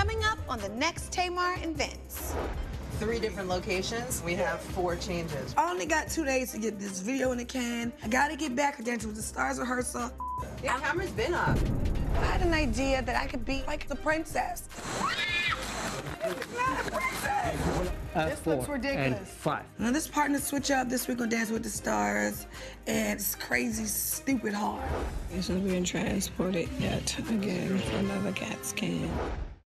Coming up on the next Tamar and Vince. 3 different locations. We have 4 changes. I only got 2 days to get this video in the can. I gotta get back again to the Stars rehearsal. Yeah, camera's been up. I had an idea that I could be like the princess. Not a princess. This looks ridiculous. And 5. Now this partner switch up. This week on Dance with the Stars, and it's crazy, stupid hard. He's not being transported yet again for another CAT scan.